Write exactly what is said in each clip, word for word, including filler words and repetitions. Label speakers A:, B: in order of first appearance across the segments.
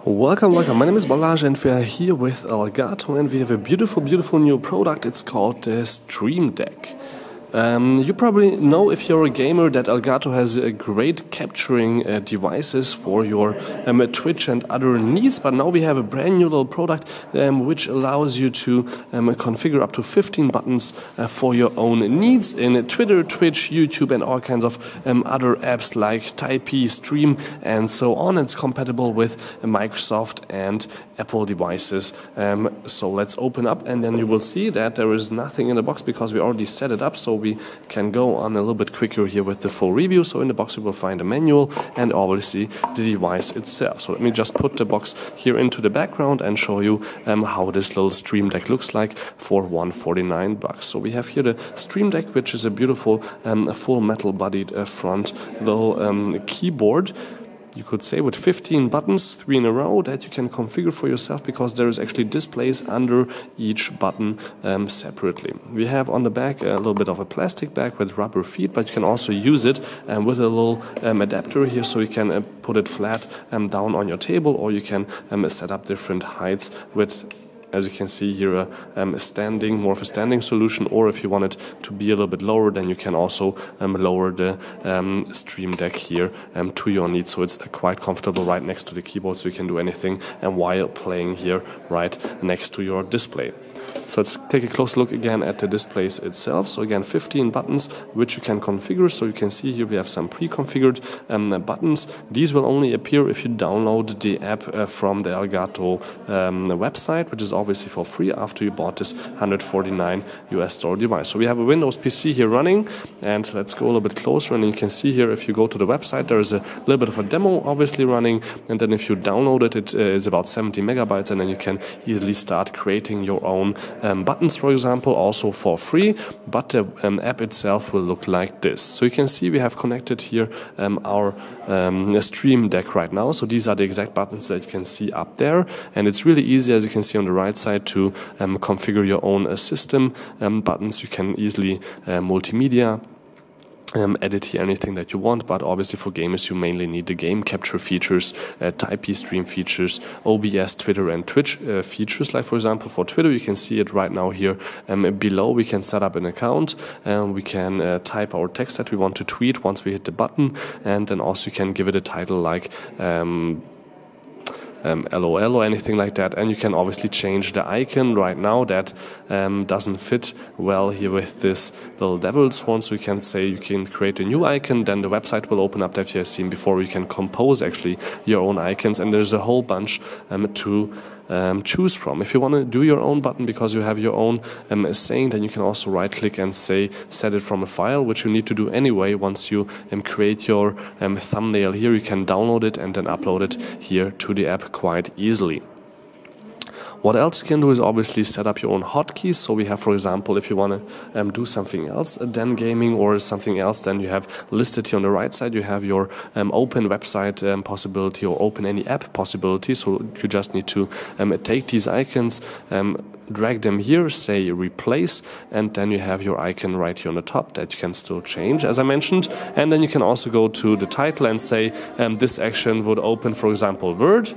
A: Welcome, welcome. My name is Balaj and we are here with Elgato and we have a beautiful, beautiful new product. It's called the Stream Deck. Um, you probably know, if you're a gamer, that Elgato has a great capturing uh, devices for your um, Twitch and other needs, but now we have a brand new little product um, which allows you to um, configure up to fifteen buttons uh, for your own needs in Twitter, Twitch, YouTube and all kinds of um, other apps like Typee, Stream and so on. It's compatible with uh, Microsoft and Apple devices. Um, so let's open up and then you will see that there is nothing in the box because we already set it up, so we can go on a little bit quicker here with the full review. So in the box you will find a manual and obviously the device itself. So let me just put the box here into the background and show you um, how this little Stream Deck looks like for one hundred forty-nine bucks. So we have here the Stream Deck, which is a beautiful um, full metal bodied uh, front little um, keyboard, you could say, with fifteen buttons, three in a row, that you can configure for yourself because there is actually displays under each button um, separately. We have on the back a little bit of a plastic bag with rubber feet, but you can also use it um, with a little um, adapter here, so you can uh, put it flat um, down on your table, or you can um, set up different heights with, as you can see here, a, um, a standing, more of a standing solution, or if you want it to be a little bit lower, then you can also um, lower the um, Stream Deck here um, to your needs. So it's uh, quite comfortable right next to the keyboard, so you can do anything and while playing here right next to your display. So let's take a close look again at the displays itself. So again, fifteen buttons which you can configure. So you can see here we have some pre-configured um, buttons. These will only appear if you download the app uh, from the Elgato um, website, which is obviously for free after you bought this one hundred forty-nine U S dollar device. So we have a Windows P C here running, and let's go a little bit closer, and you can see here, if you go to the website, there is a little bit of a demo obviously running, and then if you download it, it uh, is about seventy megabytes, and then you can easily start creating your own Um, buttons, for example, also for free, but the um, app itself will look like this. So you can see we have connected here um, our um, Stream Deck right now. So these are the exact buttons that you can see up there, and it's really easy, as you can see on the right side, to um, configure your own uh, system um, buttons. You can easily uh, multimedia Um, edit here anything that you want, but obviously for gamers you mainly need the game capture features, uh, Typee stream features, O B S, Twitter and Twitch uh, features. Like for example for Twitter, you can see it right now here um, below. We can set up an account, and we can uh, type our text that we want to tweet once we hit the button, and then also you can give it a title like um, Um, LOL or anything like that, and you can obviously change the icon. Right now that um, doesn't fit well here with this little devil's horn, so you can say you can create a new icon, then the website will open up that you have seen before. You can compose actually your own icons, and there's a whole bunch um, to Um, choose from. If you want to do your own button because you have your own um, saying, then you can also right click and say set it from a file, which you need to do anyway. Once you um, create your um, thumbnail here, you can download it and then upload it here to the app quite easily. What else you can do is obviously set up your own hotkeys. So we have, for example, if you want to um, do something else than gaming or something else, then you have listed here on the right side, you have your um, open website um, possibility or open any app possibility. So you just need to um, take these icons, um, drag them here, say replace, and then you have your icon right here on the top that you can still change, as I mentioned. And then you can also go to the title and say um, this action would open, for example, Word.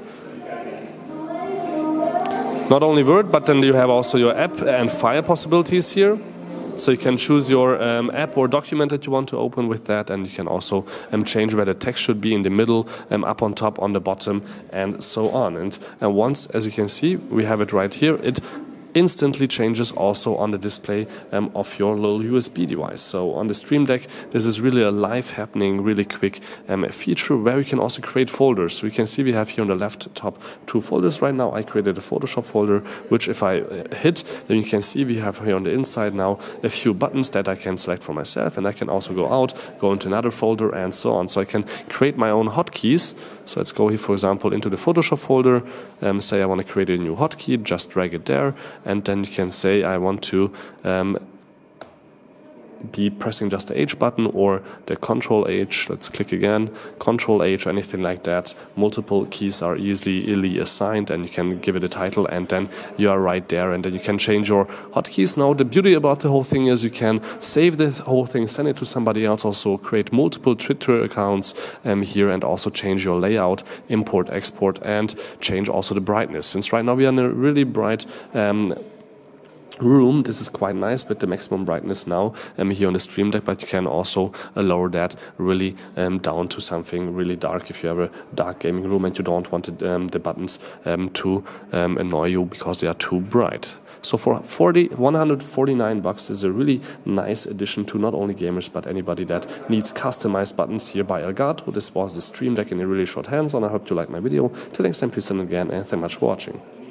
A: Not only Word, but then you have also your app and file possibilities here. So you can choose your um, app or document that you want to open with that, and you can also um, change where the text should be, in the middle, um, up on top, on the bottom, and so on. And, and once, as you can see, we have it right here, it instantly changes also on the display um, of your little U S B device. So on the Stream Deck, this is really a live happening, really quick um, feature where you can also create folders. So you can see we have here on the left top two folders right now. I created a Photoshop folder, which if I uh, hit, then you can see we have here on the inside now a few buttons that I can select for myself, and I can also go out, go into another folder, and so on. So I can create my own hotkeys. So let's go here, for example, into the Photoshop folder, um, say I want to create a new hotkey, just drag it there, and then you can say I want to um, be pressing just the H button or the Control H. Let's click again, Control H, anything like that. Multiple keys are easily assigned, and you can give it a title, and then you are right there, and then you can change your hotkeys. Now the beauty about the whole thing is you can save the whole thing, send it to somebody else, also create multiple Twitter accounts um, here, and also change your layout, import, export, and change also the brightness. Since right now we are in a really bright um, room, this is quite nice with the maximum brightness now um, here on the Stream Deck, but you can also uh, lower that really um, down to something really dark if you have a dark gaming room and you don't want it, um, the buttons um, to um, annoy you because they are too bright. So for forty, one hundred forty-nine bucks is a really nice addition to not only gamers but anybody that needs customized buttons here by Elgato. This was the Stream Deck in a really short hands-on. I hope you liked my video. Till next time, please send again, and thank you much for watching.